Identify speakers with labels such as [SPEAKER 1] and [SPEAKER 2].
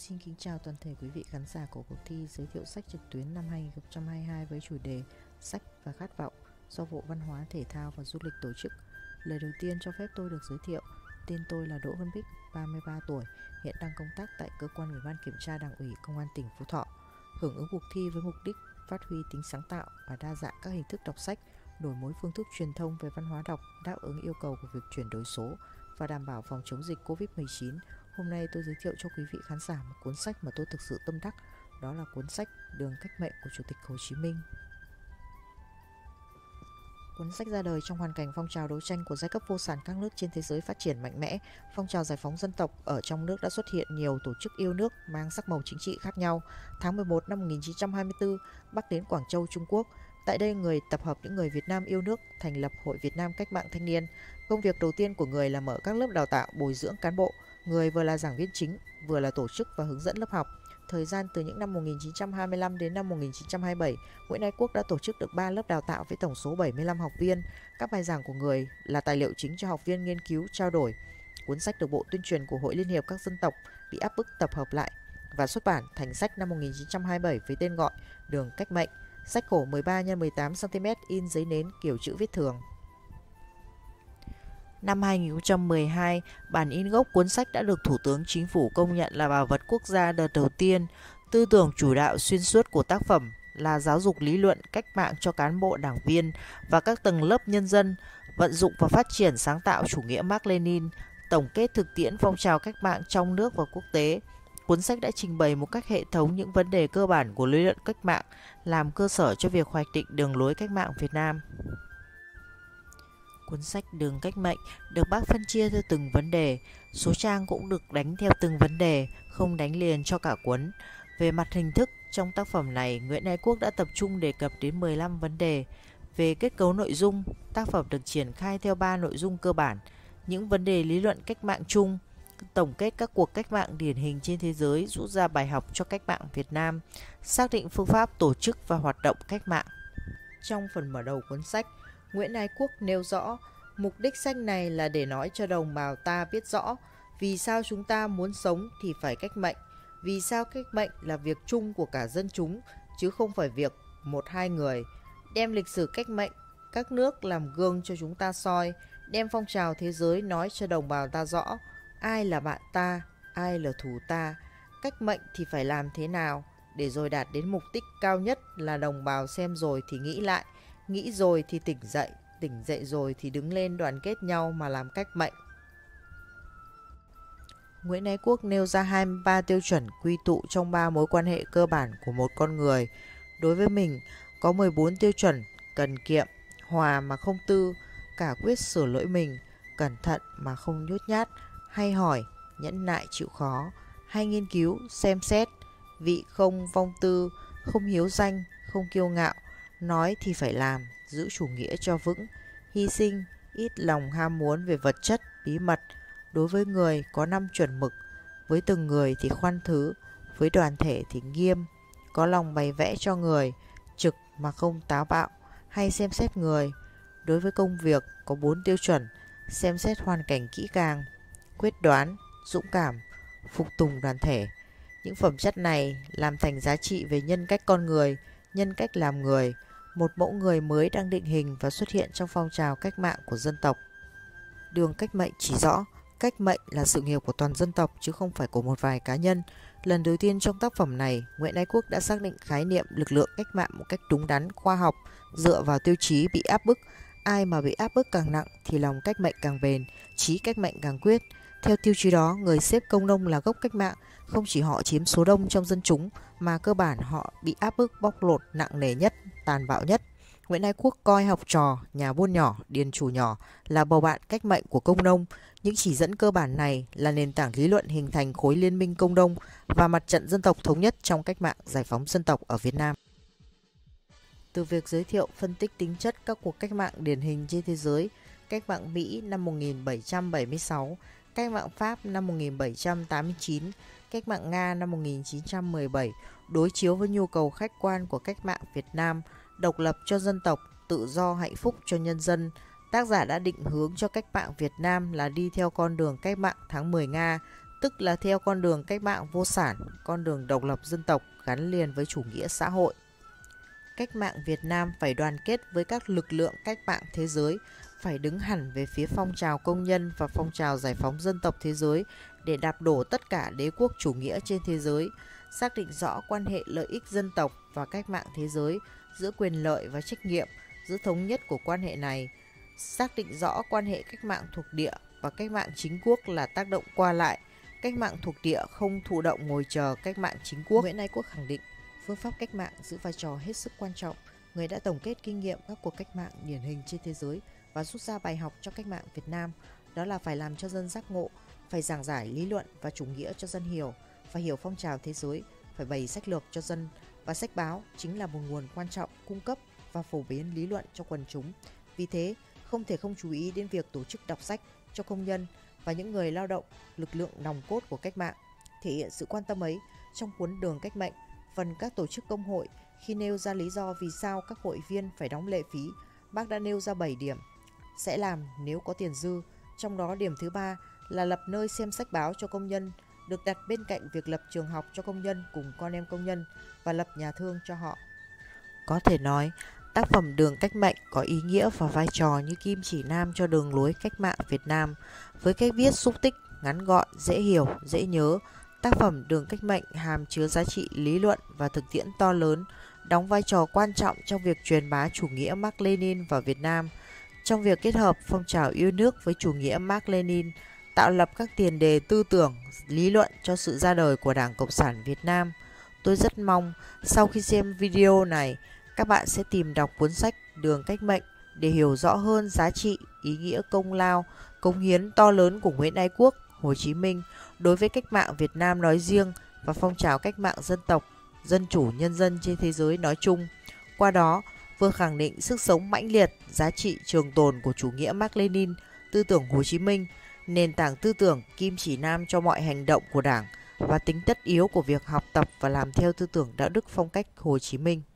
[SPEAKER 1] Xin kính chào toàn thể quý vị khán giả của cuộc thi giới thiệu sách trực tuyến năm 2022 với chủ đề Sách và Khát vọng do Bộ Văn hóa, Thể thao và Du lịch tổ chức. Lời đầu tiên cho phép tôi được giới thiệu. Tên tôi là Đỗ Vân Bích, 33 tuổi, hiện đang công tác tại Cơ quan Ủy ban Kiểm tra Đảng ủy Công an tỉnh Phú Thọ. Hưởng ứng cuộc thi với mục đích phát huy tính sáng tạo và đa dạng các hình thức đọc sách, đổi mới phương thức truyền thông về văn hóa đọc, đáp ứng yêu cầu của việc chuyển đổi số và đảm bảo phòng chống dịch Covid-19. Hôm nay tôi giới thiệu cho quý vị khán giả một cuốn sách mà tôi thực sự tâm đắc, đó là cuốn sách Đường Cách Mệnh của Chủ tịch Hồ Chí Minh. Cuốn sách ra đời trong hoàn cảnh phong trào đấu tranh của giai cấp vô sản các nước trên thế giới phát triển mạnh mẽ. Phong trào giải phóng dân tộc ở trong nước đã xuất hiện nhiều tổ chức yêu nước mang sắc màu chính trị khác nhau. Tháng 11 năm 1924, Bắc đến Quảng Châu, Trung Quốc. Tại đây, người tập hợp những người Việt Nam yêu nước, thành lập Hội Việt Nam Cách mạng Thanh niên. Công việc đầu tiên của người là mở các lớp đào tạo, bồi dưỡng cán bộ. Người vừa là giảng viên chính, vừa là tổ chức và hướng dẫn lớp học. Thời gian từ những năm 1925 đến năm 1927, Nguyễn Ái Quốc đã tổ chức được 3 lớp đào tạo với tổng số 75 học viên. Các bài giảng của người là tài liệu chính cho học viên nghiên cứu, trao đổi. Cuốn sách được Bộ Tuyên truyền của Hội Liên hiệp các dân tộc bị áp bức tập hợp lại và xuất bản thành sách năm 1927 với tên gọi Đường Cách Mệnh. Sách khổ 13 x 18 cm, in giấy nến kiểu chữ viết thường. Năm 2012, bản in gốc cuốn sách đã được Thủ tướng Chính phủ công nhận là bảo vật quốc gia đợt đầu tiên. Tư tưởng chủ đạo xuyên suốt của tác phẩm là giáo dục lý luận cách mạng cho cán bộ, đảng viên và các tầng lớp nhân dân, vận dụng và phát triển sáng tạo chủ nghĩa Mác Lênin, tổng kết thực tiễn phong trào cách mạng trong nước và quốc tế. Cuốn sách đã trình bày một cách hệ thống những vấn đề cơ bản của lý luận cách mạng, làm cơ sở cho việc hoạch định đường lối cách mạng Việt Nam. Cuốn sách Đường Cách Mệnh được bác phân chia theo từng vấn đề, số trang cũng được đánh theo từng vấn đề, không đánh liền cho cả cuốn. Về mặt hình thức, trong tác phẩm này, Nguyễn Ái Quốc đã tập trung đề cập đến 15 vấn đề. Về kết cấu nội dung, tác phẩm được triển khai theo 3 nội dung cơ bản: những vấn đề lý luận cách mạng chung, tổng kết các cuộc cách mạng điển hình trên thế giới, rút ra bài học cho cách mạng Việt Nam, xác định phương pháp tổ chức và hoạt động cách mạng. Trong phần mở đầu cuốn sách, Nguyễn Ái Quốc nêu rõ, mục đích sách này là để nói cho đồng bào ta biết rõ vì sao chúng ta muốn sống thì phải cách mệnh, vì sao cách mệnh là việc chung của cả dân chúng chứ không phải việc một hai người, đem lịch sử cách mệnh các nước làm gương cho chúng ta soi, đem phong trào thế giới nói cho đồng bào ta rõ ai là bạn ta, ai là thù ta, cách mệnh thì phải làm thế nào để rồi đạt đến mục đích cao nhất là đồng bào xem rồi thì nghĩ lại, nghĩ rồi thì tỉnh dậy rồi thì đứng lên đoàn kết nhau mà làm cách mệnh. Nguyễn Ái Quốc nêu ra 23 tiêu chuẩn quy tụ trong 3 mối quan hệ cơ bản của một con người. Đối với mình, có 14 tiêu chuẩn: cần kiệm, hòa mà không tư, cả quyết sửa lỗi mình, cẩn thận mà không nhút nhát, hay hỏi, nhẫn nại chịu khó, hay nghiên cứu, xem xét, vị không vong tư, không hiếu danh, không kiêu ngạo, nói thì phải làm, giữ chủ nghĩa cho vững, hy sinh, ít lòng ham muốn về vật chất, bí mật. Đối với người có 5 chuẩn mực, với từng người thì khoan thứ, với đoàn thể thì nghiêm, có lòng bày vẽ cho người, trực mà không táo bạo, hay xem xét người. Đối với công việc có 4 tiêu chuẩn: xem xét hoàn cảnh kỹ càng, quyết đoán, dũng cảm, phục tùng đoàn thể. Những phẩm chất này làm thành giá trị về nhân cách con người, nhân cách làm người, một mẫu người mới đang định hình và xuất hiện trong phong trào cách mạng của dân tộc. Đường Cách Mệnh chỉ rõ, cách mệnh là sự nghiệp của toàn dân tộc chứ không phải của một vài cá nhân. Lần đầu tiên trong tác phẩm này, Nguyễn Ái Quốc đã xác định khái niệm lực lượng cách mạng một cách đúng đắn, khoa học, dựa vào tiêu chí bị áp bức. Ai mà bị áp bức càng nặng thì lòng cách mệnh càng bền, chí cách mệnh càng quyết. Theo tiêu chí đó, người xếp công nông là gốc cách mạng. Không chỉ họ chiếm số đông trong dân chúng mà cơ bản họ bị áp bức, bóc lột nặng nề nhất, tàn bạo nhất. Nguyễn Ái Quốc coi học trò, nhà buôn nhỏ, điền chủ nhỏ là bầu bạn cách mệnh của công nông. Những chỉ dẫn cơ bản này là nền tảng lý luận hình thành khối liên minh công nông và mặt trận dân tộc thống nhất trong cách mạng giải phóng dân tộc ở Việt Nam. Từ việc giới thiệu, phân tích tính chất các cuộc cách mạng điển hình trên thế giới, cách mạng Mỹ năm 1776, cách mạng Pháp năm 1789, cách mạng Nga năm 1917, đối chiếu với nhu cầu khách quan của cách mạng Việt Nam, độc lập cho dân tộc, tự do hạnh phúc cho nhân dân, tác giả đã định hướng cho cách mạng Việt Nam là đi theo con đường cách mạng tháng 10 Nga, tức là theo con đường cách mạng vô sản, con đường độc lập dân tộc gắn liền với chủ nghĩa xã hội. Cách mạng Việt Nam phải đoàn kết với các lực lượng cách mạng thế giới, phải đứng hẳn về phía phong trào công nhân và phong trào giải phóng dân tộc thế giới để đạp đổ tất cả đế quốc chủ nghĩa trên thế giới, xác định rõ quan hệ lợi ích dân tộc và cách mạng thế giới giữa quyền lợi và trách nhiệm, giữa thống nhất của quan hệ này, xác định rõ quan hệ cách mạng thuộc địa và cách mạng chính quốc là tác động qua lại, cách mạng thuộc địa không thụ động ngồi chờ cách mạng chính quốc. Nguyễn Ái Quốc khẳng định phương pháp cách mạng giữ vai trò hết sức quan trọng. Người đã tổng kết kinh nghiệm các cuộc cách mạng điển hình trên thế giới và rút ra bài học cho cách mạng Việt Nam, đó là phải làm cho dân giác ngộ, phải giảng giải lý luận và chủ nghĩa cho dân hiểu, phải hiểu phong trào thế giới, phải bày sách lược cho dân, và sách báo chính là một nguồn quan trọng cung cấp và phổ biến lý luận cho quần chúng. Vì thế, không thể không chú ý đến việc tổ chức đọc sách cho công nhân và những người lao động, lực lượng nòng cốt của cách mạng. Thể hiện sự quan tâm ấy trong cuốn Đường Cách Mệnh, phần các tổ chức công hội khi nêu ra lý do vì sao các hội viên phải đóng lệ phí, bác đã nêu ra 7 điểm sẽ làm nếu có tiền dư. Trong đó điểm thứ 3 là lập nơi xem sách báo cho công nhân, được đặt bên cạnh việc lập trường học cho công nhân cùng con em công nhân và lập nhà thương cho họ. Có thể nói, tác phẩm Đường Cách Mệnh có ý nghĩa và vai trò như kim chỉ nam cho đường lối cách mạng Việt Nam. Với cách viết xúc tích, ngắn gọn, dễ hiểu, dễ nhớ, tác phẩm Đường Cách Mệnh hàm chứa giá trị lý luận và thực tiễn to lớn, đóng vai trò quan trọng trong việc truyền bá chủ nghĩa Mác Lênin vào Việt Nam, trong việc kết hợp phong trào yêu nước với chủ nghĩa Mác Lênin, tạo lập các tiền đề tư tưởng, lý luận cho sự ra đời của Đảng Cộng sản Việt Nam. Tôi rất mong sau khi xem video này, các bạn sẽ tìm đọc cuốn sách Đường Cách Mệnh để hiểu rõ hơn giá trị, ý nghĩa công lao, cống hiến to lớn của Nguyễn Ái Quốc, Hồ Chí Minh đối với cách mạng Việt Nam nói riêng và phong trào cách mạng dân tộc, dân chủ nhân dân trên thế giới nói chung. Qua đó, vừa khẳng định sức sống mãnh liệt, giá trị trường tồn của chủ nghĩa Mác Lênin, tư tưởng Hồ Chí Minh, nền tảng tư tưởng kim chỉ nam cho mọi hành động của Đảng và tính tất yếu của việc học tập và làm theo tư tưởng đạo đức phong cách Hồ Chí Minh.